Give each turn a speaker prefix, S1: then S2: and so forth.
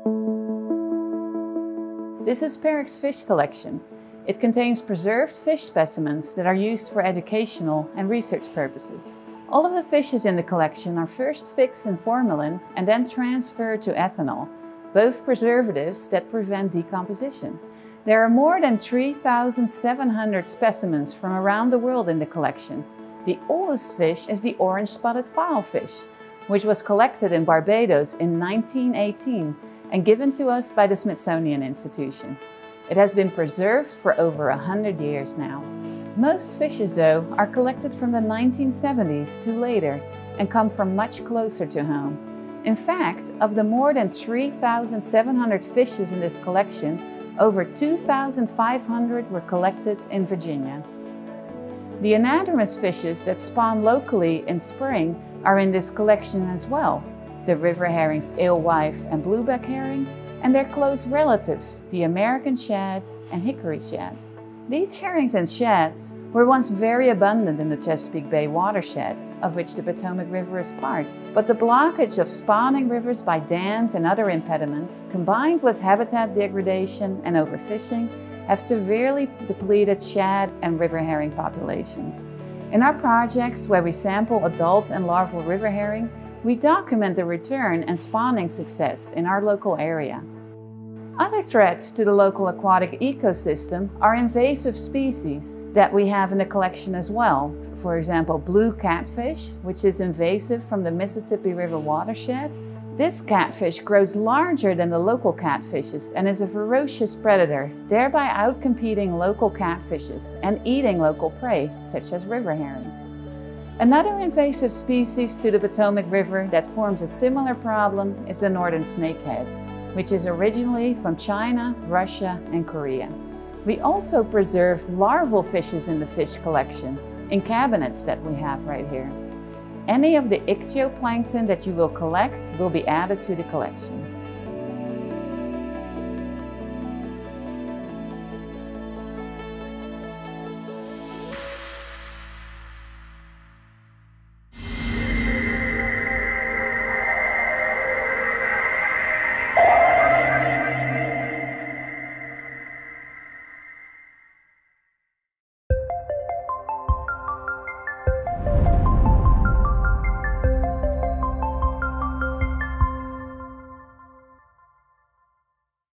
S1: This is PEREC's fish collection. It contains preserved fish specimens that are used for educational and research purposes. All of the fishes in the collection are first fixed in formalin and then transferred to ethanol, both preservatives that prevent decomposition. There are more than 3,700 specimens from around the world in the collection. The oldest fish is the orange-spotted filefish, which was collected in Barbados in 1918 and given to us by the Smithsonian Institution. It has been preserved for over 100 years now. Most fishes, though, are collected from the 1970s to later and come from much closer to home. In fact, of the more than 3,700 fishes in this collection, over 2,500 were collected in Virginia. The anadromous fishes that spawn locally in spring are in this collection as well. The river herrings alewife and blueback herring, and their close relatives, the American shad and hickory shad. These herrings and shads were once very abundant in the Chesapeake Bay watershed, of which the Potomac River is part. But the blockage of spawning rivers by dams and other impediments, combined with habitat degradation and overfishing, have severely depleted shad and river herring populations. In our projects, where we sample adult and larval river herring, we document the return and spawning success in our local area. Other threats to the local aquatic ecosystem are invasive species that we have in the collection as well. For example, blue catfish, which is invasive from the Mississippi River watershed. This catfish grows larger than the local catfishes and is a ferocious predator, thereby outcompeting local catfishes and eating local prey, such as river herring. Another invasive species to the Potomac River that forms a similar problem is the northern snakehead, which is originally from China, Russia, and Korea. We also preserve larval fishes in the fish collection, in cabinets that we have right here. Any of the ichthyoplankton that you will collect will be added to the collection.